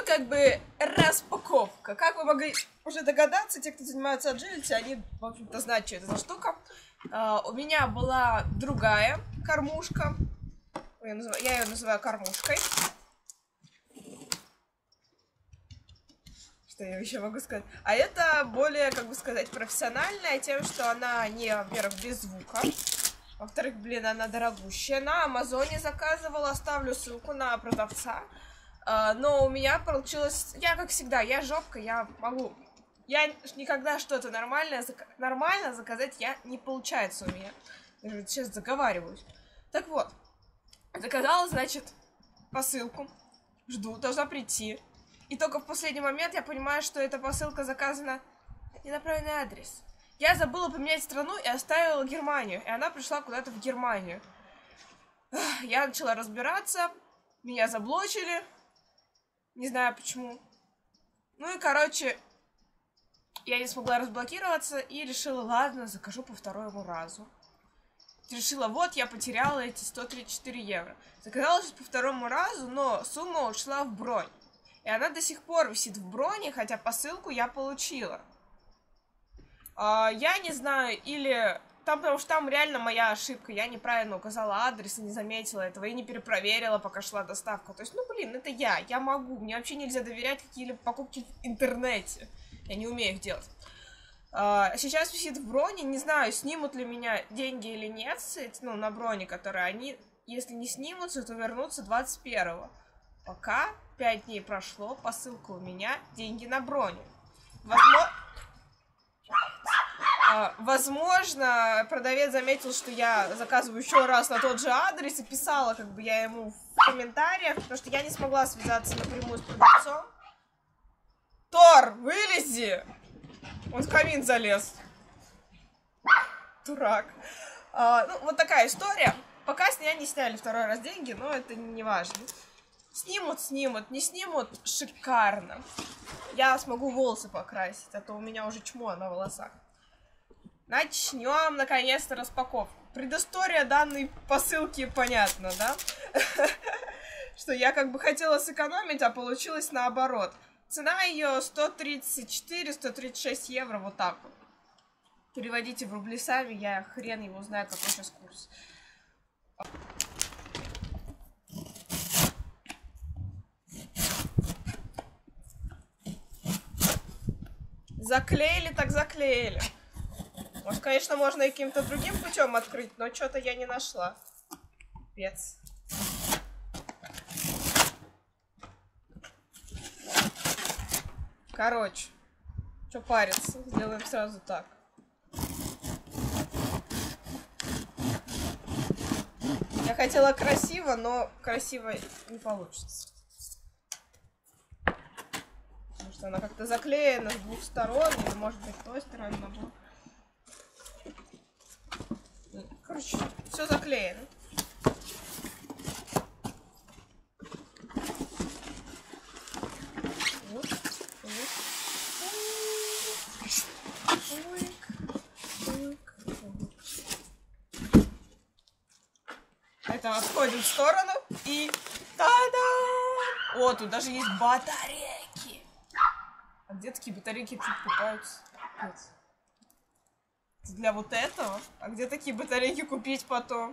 как бы распаковка. Как вы могли уже догадаться, те, кто занимаются agility, они, в общем-то, знают, что это за штука. У меня была другая кормушка. Я ее называю кормушкой. Что я еще могу сказать? А это более, как бы сказать, профессиональная тем, что она не, во-первых, без звука. Во-вторых, блин, она дорогущая. На Амазоне заказывала, оставлю ссылку на продавца. Но у меня получилось... Я, как всегда, я жопка, я могу... Я никогда что-то нормально заказать не получается у меня. Я сейчас заговариваюсь. Так вот, заказала, значит, посылку. Жду, должна прийти. И только в последний момент я понимаю, что эта посылка заказана не на правильный адрес. Я забыла поменять страну и оставила Германию. И она пришла куда-то в Германию. Я начала разбираться. Меня заблочили. Не знаю почему. Ну и, короче, я не смогла разблокироваться и решила, ладно, закажу по второму разу. Решила, вот, я потеряла эти 134 евро. Заказала сейчас по второму разу, но сумма ушла в бронь. И она до сих пор висит в броне, хотя посылку я получила. Я не знаю, или... Потому что там реально моя ошибка. Я неправильно указала адрес и не заметила этого, и не перепроверила, пока шла доставка. То есть, ну, блин, это я могу. Мне вообще нельзя доверять какие-либо покупки в интернете. Я не умею их делать. Сейчас висит в броне. Не знаю, снимут ли меня деньги или нет, ну, на броне, которые они... Если не снимутся, то вернутся 21-го. Пока 5 дней прошло, посылка у меня, деньги на броню. Возможно, продавец заметил, что я заказываю еще раз на тот же адрес, и писала, как бы, я ему в комментариях, потому что я не смогла связаться напрямую с продавцом. Тор, вылези! Он в камин залез. Дурак. Ну, вот такая история. Пока с меня не сняли второй раз деньги, но это не важно. Снимут, не снимут, шикарно. Я смогу волосы покрасить, а то у меня уже чмо на волосах. Начнем, наконец-то, распаковку. Предыстория данной посылки понятна, да? Что я как бы хотела сэкономить, а получилось наоборот. Цена ее 134-136 евро, вот так вот. Переводите в рубли сами, я хрен его знает, какой сейчас курс. Заклеили так заклеили. Может, конечно, можно и каким-то другим путем открыть, но что-то я не нашла. Пипец. Короче, что париться? Сделаем сразу так. Я хотела красиво, но красиво не получится. Потому что она как-то заклеена с двух сторон, или, может быть, с той стороны наоборот. Короче, все заклеено. Вот. Это отходим в сторону и та-дам! О, тут даже есть батарейки. А где такие батарейки покупаются? Нет. Для вот этого? А где такие батарейки купить потом?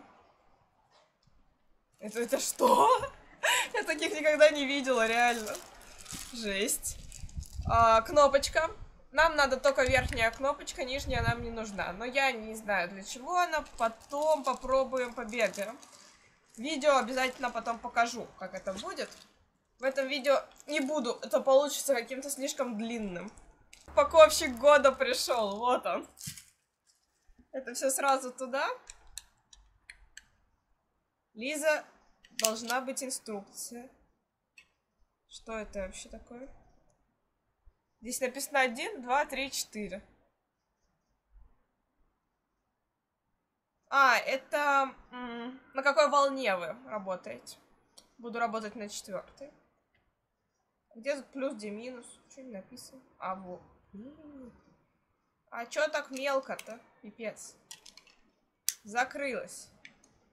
Это что? Я таких никогда не видела, реально. Жесть. Кнопочка. Нам надо только верхняя кнопочка, нижняя нам не нужна. Но я не знаю, для чего она. Потом попробуем, побегаем. Видео обязательно потом покажу, как это будет. В этом видео не буду, это получится каким-то слишком длинным. Упаковщик года пришел, вот он. Это все сразу туда. Лиза, должна быть инструкция. Что это вообще такое? Здесь написано 1, 2, 3, 4. Это на какой волне вы работаете? Буду работать на 4-й. Где плюс, где минус? Что не написано? Вот. А чё так мелко-то? Пипец. Закрылась.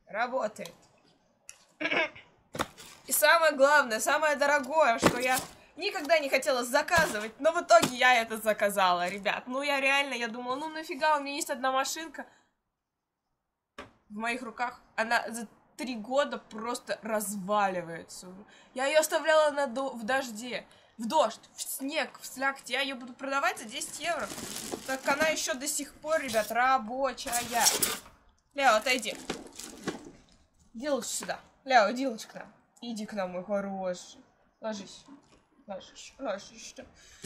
Работает. И самое главное, самое дорогое, что я никогда не хотела заказывать, но в итоге я это заказала, ребят. Ну, я реально, я думала, ну нафига, у меня есть одна машинка в моих руках. Она за 3 года просто разваливается. Я ее оставляла в дожде, в дождь, в снег, в слякоть. Я ее буду продавать за 10 евро. Так она еще до сих пор, ребят, рабочая. Ляо, отойди. Иди лучше сюда. Ляо, иди лучше к нам. Иди к нам, мой хороший. Ложись. Ложись.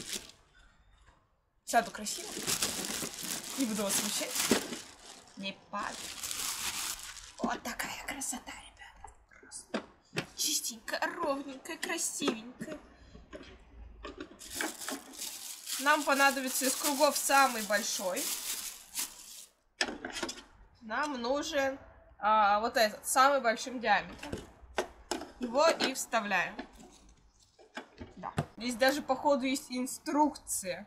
Сяду красиво. Не буду вас смущать. Не падай. Вот такая красота, ребята. Просто чистенькая, ровненькая, красивенькая. Нам понадобится из кругов самый большой. Нам нужен вот этот, самый большим диаметром. Его и вставляем. Да. Здесь даже, походу, есть инструкция.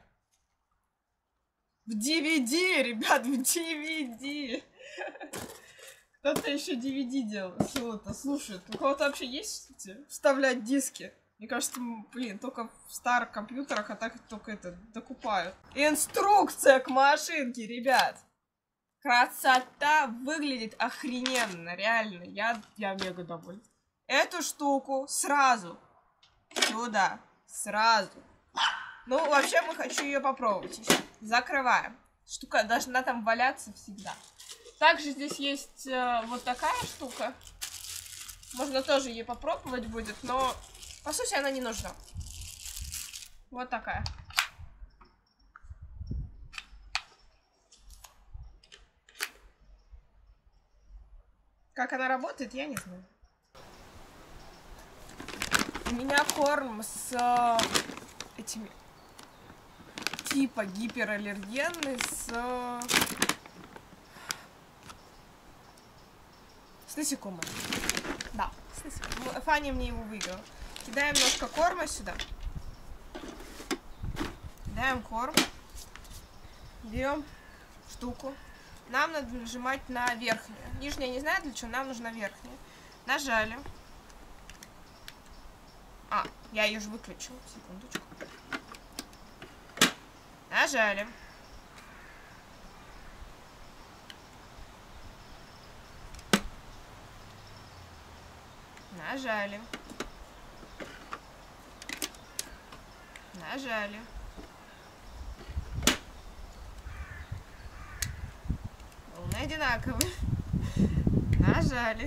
В DVD, ребят, в DVD. Кто-то еще DVD делал. Чего-то слушает. У кого-то вообще есть вставлять диски? Мне кажется, блин, только в старых компьютерах, а так только это докупают. Инструкция к машинке, ребят. Красота, выглядит охрененно, реально. Я мега доволен. Эту штуку сразу сюда, сразу. Ну, вообще, мы хочу ее попробовать еще. Закрываем. Штука должна там валяться всегда. Также здесь есть вот такая штука. Можно тоже ее попробовать будет, но по сути она не нужна. Вот такая. Как она работает, я не знаю. У меня корм с этими типа гипераллергенный с насекомыми. Да, с насекомыми. Фаня мне его выиграла. Кидаем немножко корма сюда. Кидаем корм. Берем штуку. Нам надо нажимать на верхнюю. Нижняя не знаю для чего, нам нужна верхняя. Нажали. Я ее же выключила. Секундочку. Нажали. Нажали. Нажали. Волны одинаковые. Нажали.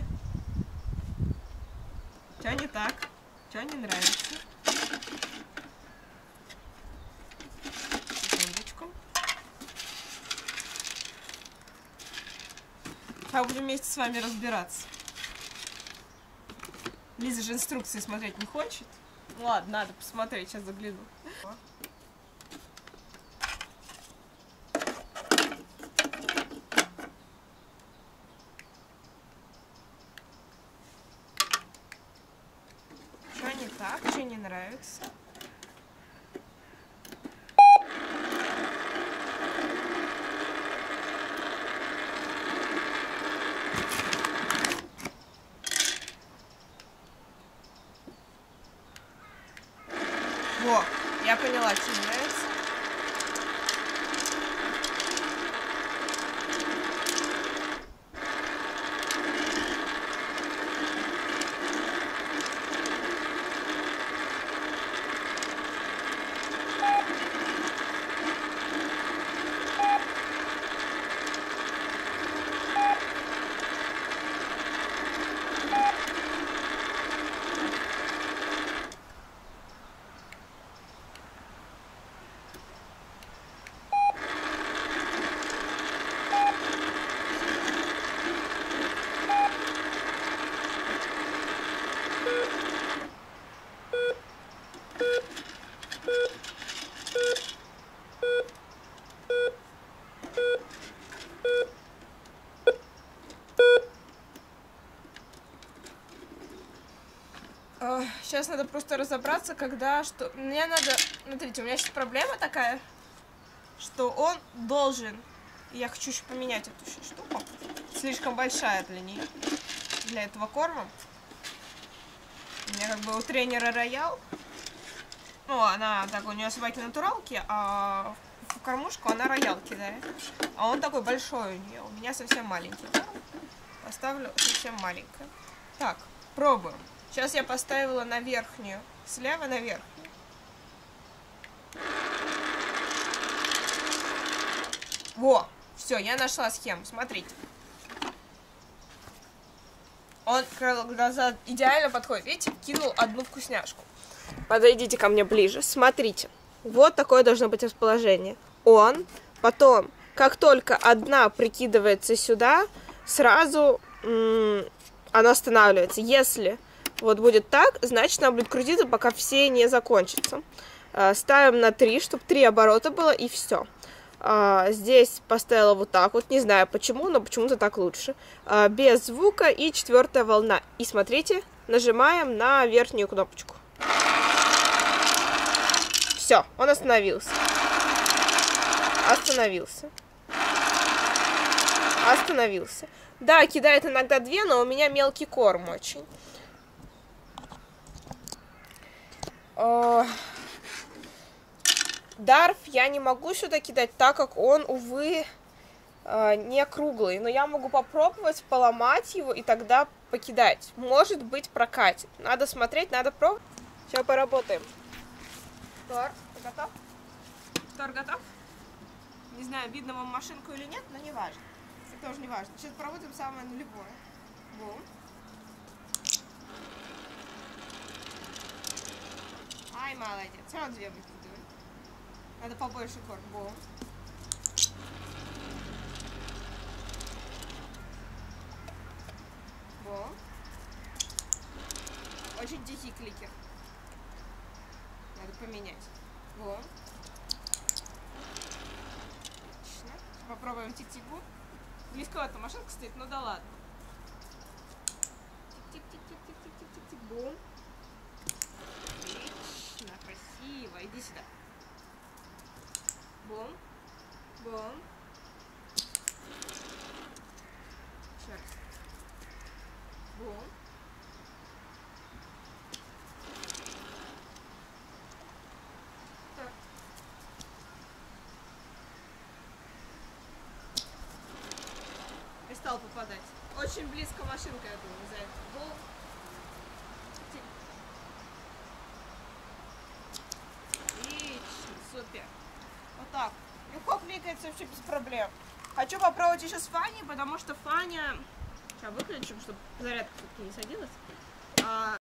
Что не так? Что не нравится? Секундочку. Будем вместе с вами разбираться. Лиза же инструкции смотреть не хочет. Ну ладно, надо посмотреть, сейчас загляну. Что не так, что не нравится? Во, я поняла, что не нравится. Сейчас надо просто разобраться, когда что. Мне надо. Смотрите, у меня сейчас проблема такая, что он должен. Я хочу еще поменять эту штуку. Слишком большая для нее. Для этого корма. У меня как бы у тренера роял. Ну, она так, у нее собаки натуралки, а в кормушку она роял кидает. А он такой большой у нее. У меня совсем маленький. Поставлю совсем маленькое. Так, пробуем. Сейчас я поставила на верхнюю. Слева на верхнюю. Во! Все, я нашла схему. Смотрите. Он глаза идеально подходит. Видите, кинул одну вкусняшку. Подойдите ко мне ближе. Смотрите. Вот такое должно быть расположение. Он, потом, как только одна прикидывается сюда, сразу она останавливается. Если вот будет так, значит она будет крутиться, пока все не закончатся. Ставим на 3, чтобы 3 оборота было, и все. Здесь поставила вот так вот, не знаю почему, но почему-то так лучше. Без звука и 4-я волна. И смотрите, нажимаем на верхнюю кнопочку. Все, он остановился. Остановился. Остановился. Да, кидает иногда 2, но у меня мелкий корм очень. Дарф я не могу сюда кидать, так как он, увы, не круглый. Но я могу попробовать поломать его и тогда покидать. Может быть, прокатит. Надо смотреть, надо пробовать. Сейчас поработаем. Тор, ты готов? Тор, готов? Не знаю, видно вам машинку или нет, но не важно. Это тоже не важно. Сейчас поработаем самое нулевое. Бум. Ай, молодец. Все равно 2 выкидываем. Надо побольше корм. Бум. Бум. Очень тихий кликер. Надо поменять. Бум. Отлично. Попробуем тик-тик-бум. Близковато машинка стоит, ну да ладно. Тик-тик-тик-тик-тик-тик-тик-тик-бум. Отлично, красиво. Иди сюда. Бум. Бум. Еще раз. Бум. Так. Стал попадать. Очень близко машинка, я думаю, за это. Бум. Отлично, супер. Вот так. Легко кликается вообще без проблем. Хочу попробовать еще с Фаней, потому что Фаня... Сейчас выключим, чтобы зарядка все-таки не садилась.